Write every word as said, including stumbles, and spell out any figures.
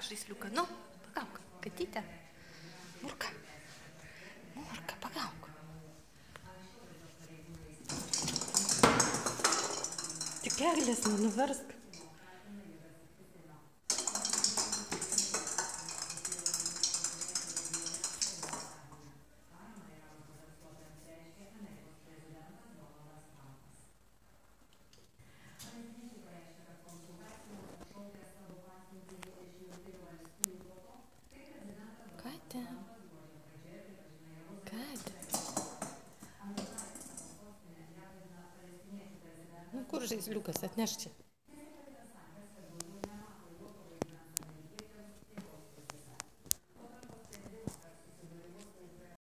pagauk žaisliuką, nu, pagauk, katytę. Murka, Murka, pagauk. Tik eglės nenuversk. Katė. Katė. Nu, kur žaisliukas? Atneš čia.